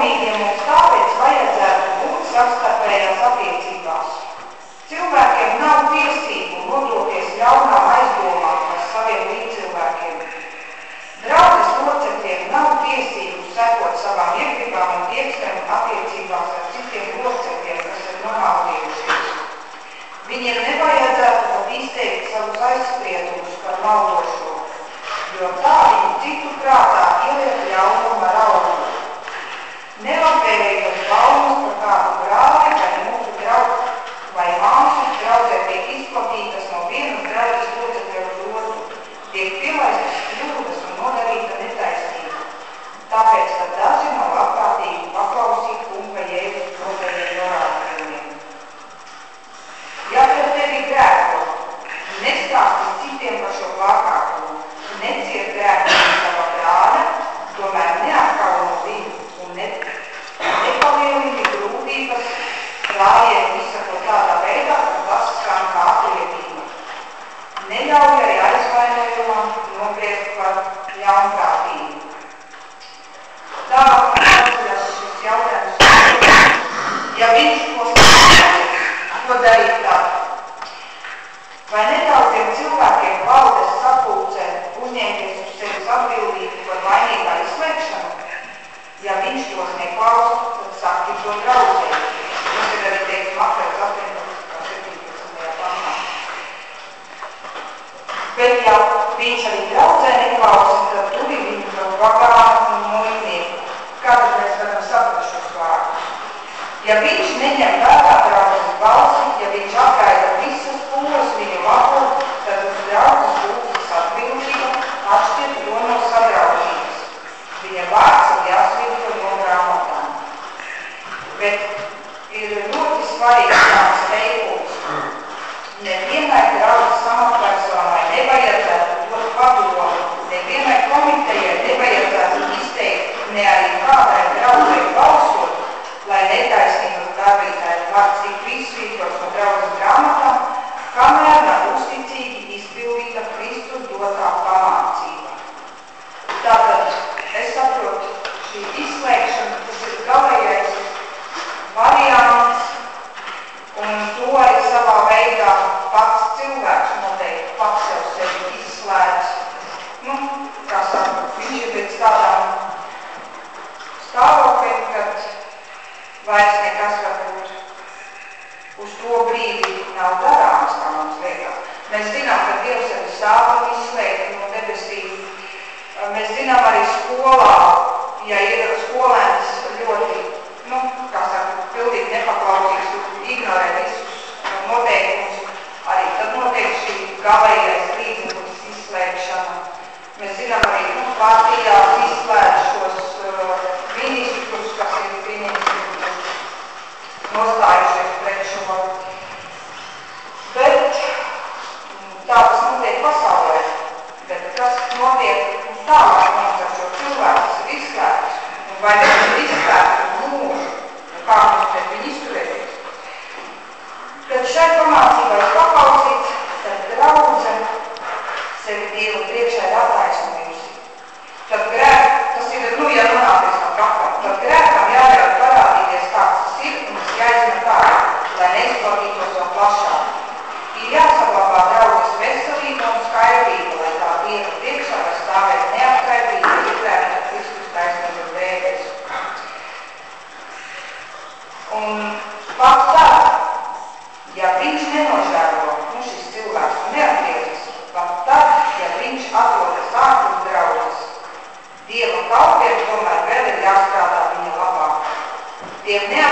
Padomīgiem mums tāpēc vajadzētu būt savstarpējās attiecībās. Cilvēkiem nav tiesību nodoties ļaunām aizdomām par saviem līdzcilvēkiem. Draudzes locekļiem nav tiesību sekot savām iegribām un iekšēm attiecībās ar citiem locekļiem, kas ir nomaldījušies. Viņiem nevajadzētu pat izteikt savus aizspriedumus par maldošo, jo tā viņi citu prātā ieliek ļaunumu ar augu. Nelabvēlīgas baumas par kādu brāli vai mūsu draugu vai māsu draudzē tiek izplatītas no vienas draudzes locekļa uz otru, tiek pielaistas kļūdas un nodarīta netaisnība, tāpēc, ka daži nav labprātīgi paklausīt kunga Jēzus dotajiem norādījumiem. Ja pret tevi grēko, nestāsti citiem par šo pārkāpumu, neciet grēku no sava brāļa, tomēr neapkauno viņu un nepalielini grūtības, klājiem izsakot tādā veidā, ka tas skan kā atriebība. Neļauj arī aizvainojumam nobriest par ļaunprātību. Tālāk atceļas šis jautājums, ja viņš to sasniedz, ko darīt tad? Vai nedaudziem cilvēkiem valdes sapulcē uzņemties uz sevis atbildību par vainīgā izslēgšanu? Ja viņš tos neklausa, tad saki to draudzē. Tas ir arī teiks Matejas 18.17. pantā. Bet ja viņš arī draudzē neklausa, tad turi viņu par vagānu un muļnieku. Kādā mēs varam saprast šos vārdus? Ja viņš neņem vērā draudzes balsi, ja viņš atgaida visas pūles viņu labot, tad uz draudzes lūdzas atbildība atšķirt to no sadraudzības. Viņa vārds ir jāsvītro no grāmatām. Bet ir ļoti svarīgs tāds teikums. Nevienai draudzes amatpersonai nevajadzētu dot padomu, nevienai komitejai nevajadzētu izteikt, ne arī kādai draudzei balsot, lai netaisnības darbītāji var cik izsvītros no draudzes grāmatām, kamēr nav uzticīgi izpildīta Kristus dotā pamācība. Tātad, es saprotu, šī izslēgšana, tas ir galējais variants, un to arī savā veidā pats cilvēks noteikti pats sevi izslēdz. Kā saka, viņš ir līdz tādām stāvokļiem, kad vairs nekas varbūt uz to brīdi nav darāms, kā mums liekas. Mēs zinām, ka Dievs arī sāpam izslēgt no debesīm. Mēs zinām arī skolā, ja ir skolēns ļoti, kā saka, pildīgi nepaklausīgs un ignorē visus noteikumus, arī tad notiek šī galējais līdzeklis izslēgšana. Mēs zinām arī, partijās izslēdz šos ministrus, kas ir pieņemti nostājušies pret šo. Bet tā tas notiek pasaulē. Bet kas notiek tālāk mums ar šo cilvēku, kas ir izslēgts, un vai mēs ir izslēgts uz mūžu, un kā mums pret viņu izturēties. Kad šai pamācībai paklausīts, tad draudze sevi Dieva priekšā ir attaisnojusi. Tad tas ir, ja runāties no kakla, tad grēkam jāļauj parādīties kāds tas ir, un tas jāizmet ārā, lai neizplatītos vēl plašāk. Ir jāsaglabā draudzes veselība un skaidrība, lai tā Dieva priekšā var stāvēt neapskaidrība, ietvērta Kristus taisnības dēļ. Un pat tad, ja viņš nenožēlo, šis cilvēks neatgriezas, pat tad, ja viņš atrodas ārpus draudzes, Dieva kalpiem tomēr vēl ir jāstrādā viņa labā. Tiem